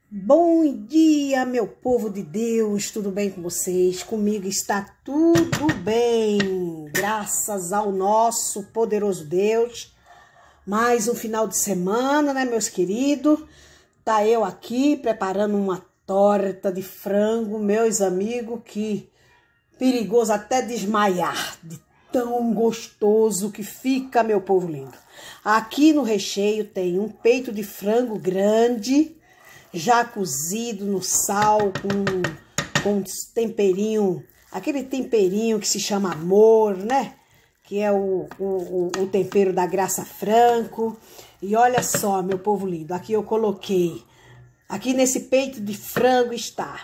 Bom dia, meu povo de Deus, tudo bem com vocês? Comigo está tudo bem, graças ao nosso poderoso Deus. Mais um final de semana, né, meus queridos? Tá eu aqui preparando uma torta de frango, meus amigos, que perigoso até desmaiar, de tão gostoso que fica, meu povo lindo. Aqui no recheio tem um peito de frango grande, já cozido no sal, com temperinho, aquele temperinho que se chama amor, né? Que é o tempero da Graça Franco. E olha só, meu povo lindo, aqui eu coloquei, aqui nesse peito de frango está,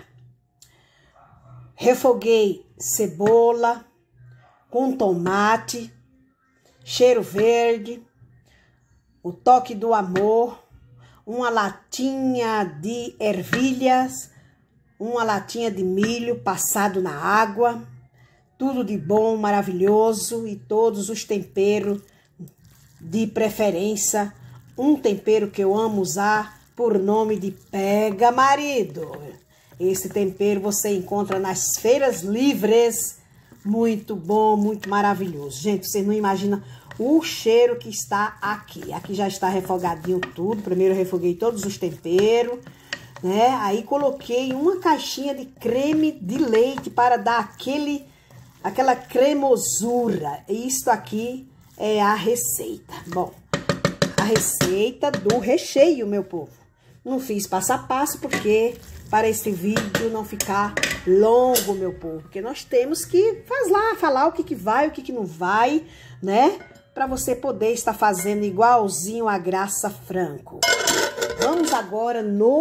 refoguei cebola com tomate, cheiro verde, o toque do amor, uma latinha de ervilhas, uma latinha de milho passado na água, tudo de bom, maravilhoso, e todos os temperos de preferência, um tempero que eu amo usar por nome de pega marido. Esse tempero você encontra nas feiras livres, muito bom, muito maravilhoso. Gente, vocês não imaginam o cheiro que está aqui. Aqui já está refogadinho tudo. Primeiro eu refoguei todos os temperos, né? Aí coloquei uma caixinha de creme de leite para dar aquela cremosura. Isto aqui é a receita. Bom, a receita do recheio, meu povo. Não fiz passo a passo porque para esse vídeo não ficar longo, meu povo. Porque nós temos que falar o que vai, o que não vai, né? Para você poder estar fazendo igualzinho a Graça Franco. Vamos agora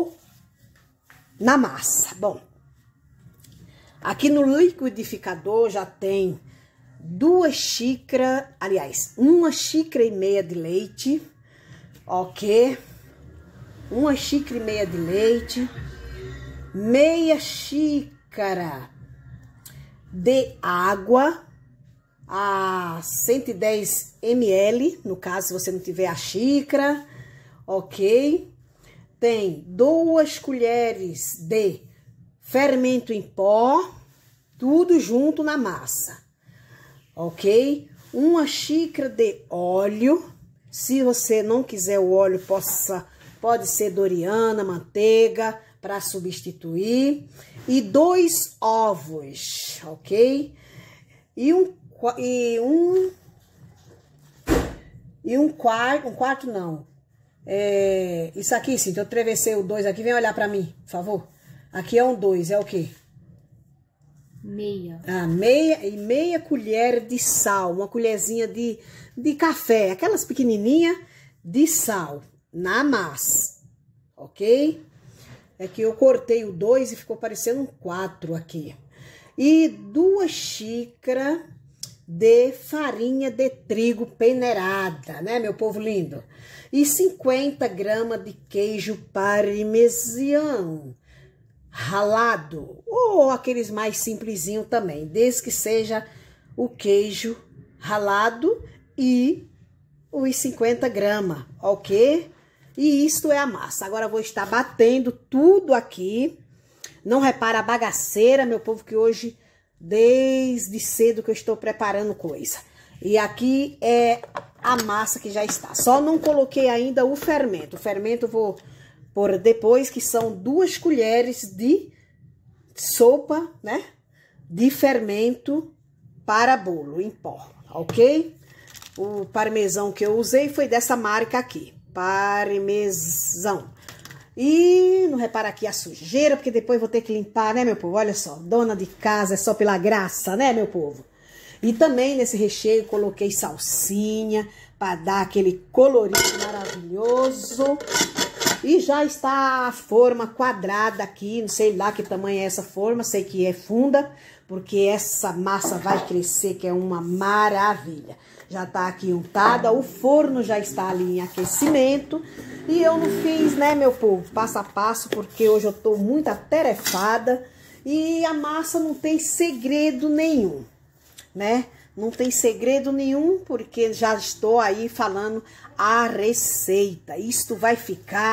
na massa. Bom, aqui no liquidificador já tem 2 xícaras, aliás, 1,5 xícaras de leite, ok? 1,5 xícaras de leite, meia xícara de água, a 110 ml, no caso, se você não tiver a xícara, ok? Tem 2 colheres de fermento em pó, tudo junto na massa, ok? 1 xícara de óleo, se você não quiser o óleo, pode ser Doriana, manteiga, para substituir, e 2 ovos, ok? Um quarto não. Isso aqui, sim, eu travessei o 2 aqui, vem olhar pra mim, por favor. Aqui é um 2, é o quê? Meia. Meia colher de sal, uma colherzinha de café, aquelas pequenininhas de sal na massa, ok? É que eu cortei o 2 e ficou parecendo um 4 aqui. E 2 xícaras de farinha de trigo peneirada, né, meu povo lindo? E 50 gramas de queijo parmesão ralado, ou aqueles mais simplesinho também, desde que seja o queijo ralado e os 50 gramas, ok? E isto é a massa. Agora eu vou estar batendo tudo aqui. Não repara a bagaceira, meu povo, que hoje, desde cedo que eu estou preparando coisa. E aqui é a massa que já está. Só não coloquei ainda o fermento. O fermento eu vou pôr depois, que são 2 colheres de sopa, né? De fermento para bolo em pó, ok? O parmesão que eu usei foi dessa marca aqui, parmesão. E não repara aqui a sujeira, porque depois vou ter que limpar, né, meu povo? Olha só, dona de casa é só pela graça, né, meu povo? E também nesse recheio coloquei salsinha para dar aquele colorido maravilhoso. E já está a forma quadrada aqui, não sei lá que tamanho é essa forma, sei que é funda, porque essa massa vai crescer, que é uma maravilha. Já tá aqui untada, o forno já está ali em aquecimento. E eu não fiz, né, meu povo, passo a passo, porque hoje eu tô muito atarefada. E a massa não tem segredo nenhum, né? Não tem segredo nenhum, porque já estou aí falando a receita. Isto vai ficar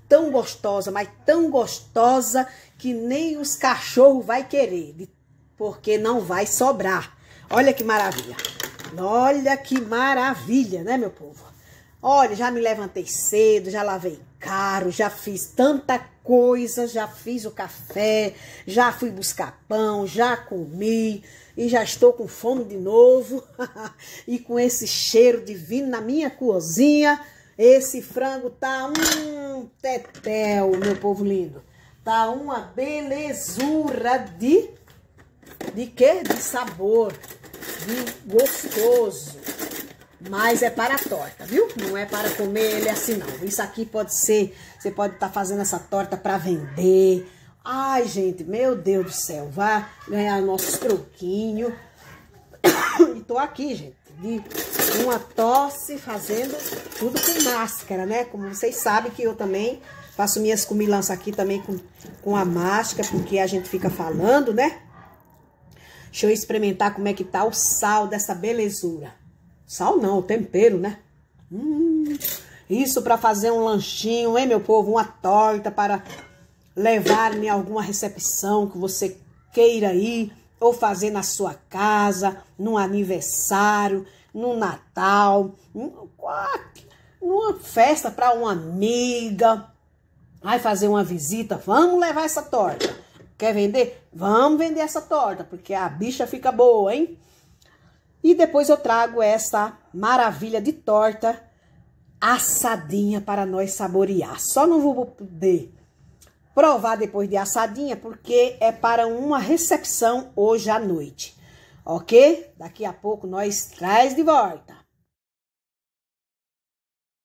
tão gostosa, mas tão gostosa que nem os cachorros vai querer, porque não vai sobrar. Olha que maravilha. Olha que maravilha, né, meu povo? Olha, já me levantei cedo, já lavei carro, já fiz tanta coisa, já fiz o café, já fui buscar pão, já comi e já estou com fome de novo. E com esse cheiro divino na minha cozinha, esse frango tá um tetel, meu povo lindo. Tá uma belezura de quê? De sabor, de gostoso. Mas é para a torta, viu? Não é para comer ele assim, não. Isso aqui pode ser, você pode estar fazendo essa torta para vender. Ai, gente, meu Deus do céu, vá ganhar nossos troquinhos. E tô aqui, gente, de uma tosse, fazendo tudo com máscara, né? Como vocês sabem que eu também faço minhas comilanças aqui também com a máscara, porque a gente fica falando, né? Deixa eu experimentar como é que tá o sal dessa belezura. Sal não, o tempero, né? Isso para fazer um lanchinho, hein, meu povo? Uma torta para levar em alguma recepção que você queira ir, ou fazer na sua casa, num aniversário, no Natal, numa festa para uma amiga. Vai fazer uma visita, vamos levar essa torta. Quer vender? Vamos vender essa torta, porque a bicha fica boa, hein? E depois eu trago essa maravilha de torta assadinha para nós saborear. Só não vou poder provar depois de assadinha, porque é para uma recepção hoje à noite. Ok? Daqui a pouco nós traz de volta.